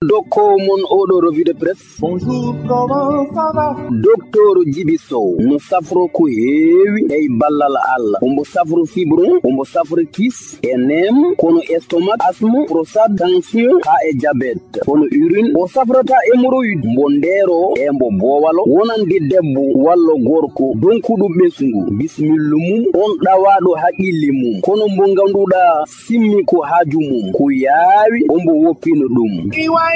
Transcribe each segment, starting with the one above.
Doko mon odo revue de presse. Bonjour, comment ça va? Docteur Djibi Sow mo safro ko heewi e ballal Allah ombo safro fibron ombo safro kis e nem kono estomac asthme prostate tension ha e diabète kono urine o safrata hémorroïde mbo ndero e mbo bowalo wonandi debbo wallo gorko donkuɗo ɓesngu bismillah mum on ɗawaɗo haqqille mum kono mbo ganduɗa simmi ko haaju mum ko yaawi ombo woppino ɗum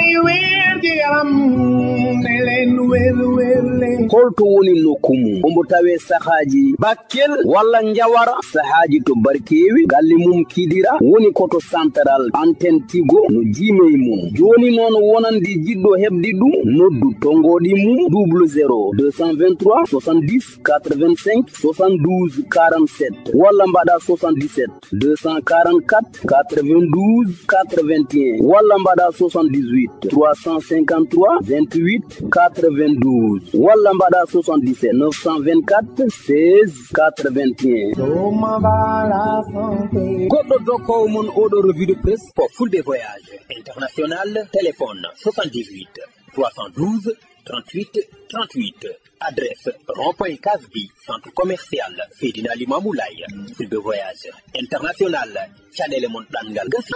holto woni nokku mum ombo tawe sahaji bakkel walla njawara sahaji to barkewi galle mum kidira woni koto central antenne tigo no jimey mum joni noon wonandi jiɗɗo hebdi ɗum noddu tongoɗi mum 00 223 70 85 72 47 walla mbaɗa 77 244 92 81 walla mbaɗa 78 353 28 92 walla mbaɗa 77 924 16 81 goɗɗo dokowo mon oɗo revue de presse pour fulɓe voyage international téléphone 78 312 38 38 adresse rond-point Casbi centre commercial Fedina Limamoulaye fulɓe voyage international caɗele mon ɗangal gasi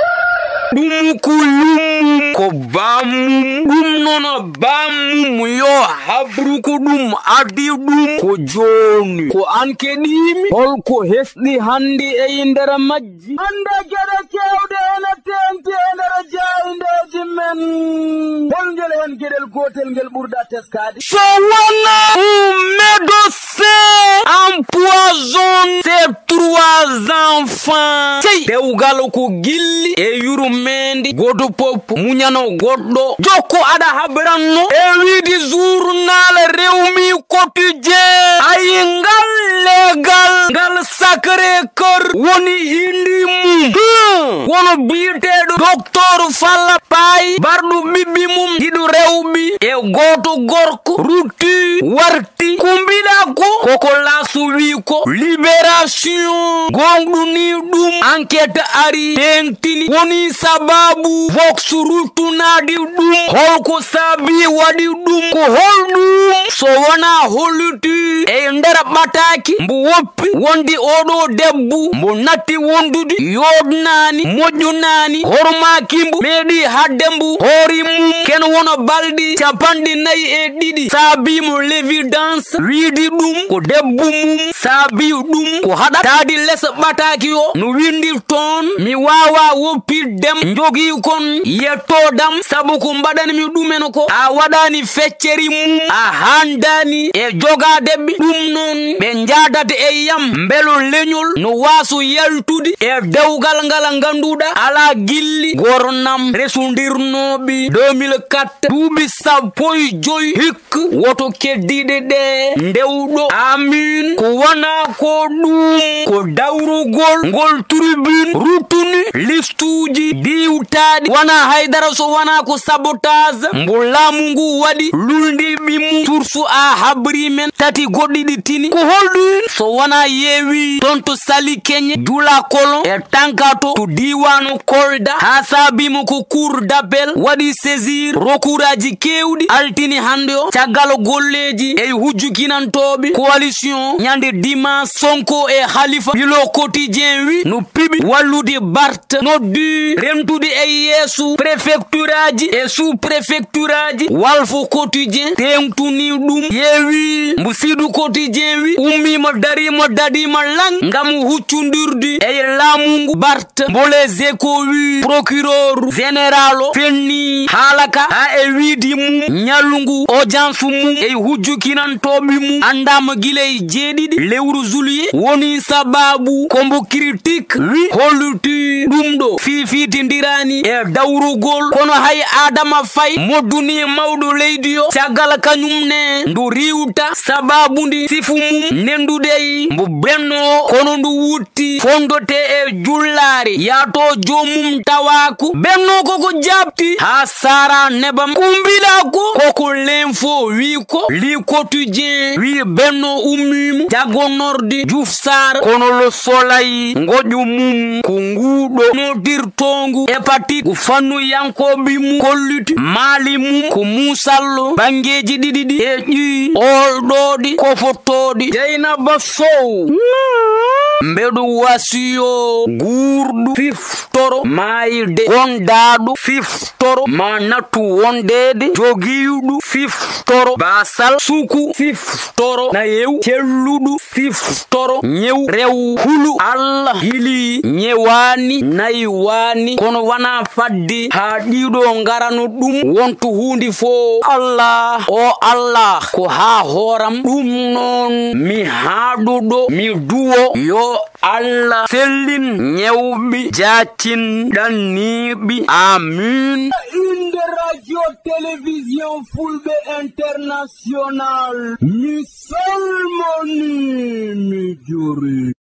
ɗum ko lummum ko bammum ɗum nono bammum yo habru ko ɗum adi ɗum ko joni ko an keɗimi holko hesɗi hande e nder majji hande gueɗe kewɗe ene tenti e nder jayindeji men holngel hen gueɗel gotel ngel ɓurɗa teskade so wona médecin empoisonne ses 3 enfants dewgal ko gilli e yuru mendi goto pop muñano goɗɗo jokko aɗa habranno e wiidi journal Rewmi quotidien ayi ngal legal ngal Sacré Cœur woni indi mum wono biyeteɗo docteur Falla Paye barɗo ɓiɓɓi mum ɗiɗo rewɓe e goto gorko rutti warti ko mbiɗa ko koko laso wi ko libération gonɗuni ɗum enquête ari tengtini woni sababu vox ruttunadi ɗum holko saabi waɗi ɗum ko holɗum so wona holluti e nder ɓataki mbo woppi wondi oɗo debbo mbo natti wondude yodnani moƴƴunani hormakimbo meeɗi hadde mbo hoori mum ken wono balɗi capanɗe 4 saabimo l'évidence wiidi ɗum ko debbo mum saabi ɗum ko haɗatadi less ɓataki o no windi toon mi wawa woppidem jogii kon yettodam sabu ko mbaɗanmi ɗumen ko a waɗani fecceri mum a handani e jogadeɓe ɗum noon ɓe jadata e yam mbelo leñol no waso yaltude e dewgal ngal ganduɗa ala gilli gornam resudirnoɓe 2004 duuɓi sappoye joyi hikka woto keddiɗe ɗe ndewɗo amin ko wona ko ɗum ko dawrugol ngol tribune ruttuni listuji diwtaɗi wona haydara so wona ko sabotage mbo laamu ngu waɗi lulndiɓi mum tursu a habri men tati goɗɗiɗi tini ko holɗum so wona yeewi ton to sali keñe jula kolon e tankato to diwanu Kolda ha saabimo ko cour d'appel waɗi saisir recouraji kewɗi altini hande o caggal golleji e hujjukinantoɓe coalition ñande dimanche Sonko e Khalifa bilo quotidien wi no piɓi wallude Bart noddi remtude e yeeso préfecture aji e sous préfecture aji Walfo quotidien tengtuni ɗum yeewi mbo Sidu quotidien wi ummimo darimo dadima lang ngam huccudirde e laamungu Bart mbo Les Échos wi procureur général o fenni haalaka ha e wiidi mum ñallungu audience mum e hujjukinantoɓe mum andama guiley jeeɗiɗi lewru juillet woni sababu kombo critique wi holluti ɗum ɗo fifitindirani e dawrugol kono hay Adama Faye modduni mawɗo leydi o caggal kañum ne ndu riwta sababu ndi sifu mum nendude mbo benno kono ndu wutti fondote e jullare yato jomum tawaku benno koko jabti ha sara ha nebam kumbila ko l'info wi ko li quotidien wi benno ummimu jagonordi Diouf Sarr kono lo solay ngoju mum ko ngudo no dirtongu hepatite ko fannu yankobi mu kolliti mali mum ko musallo bangeji didi e ƴi oldodi ko fotodi Jeynaba Sow mbedu wasiyo gurdu fiftoro mayde gondaadu fiftoro manatu wondede jogiidu fiftoro basal suku fiftoro na yew celludu fiftoro nyew rew hulu Allah hili nyewani nayi wani kono wana faddi ha dido ngarano dum wontu hundi fo Allah o Allah ko ha horam dum non mi hadudo mi duwo yo Allah sellin nyewbi jatin danibi amin. Une des radios télévision Fulbe International, mi salmoni mi juri.